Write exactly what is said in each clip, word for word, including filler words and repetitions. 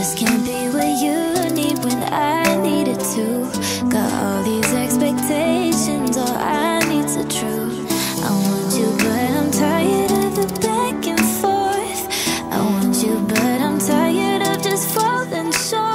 just can't be where you need when I need it to. Got all these expectations, all I need's the truth. I want you, but I'm tired of the back and forth. I want you, but I'm tired of just falling short.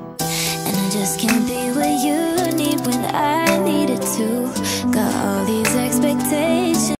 Can't be where you need when I need it to. Got all these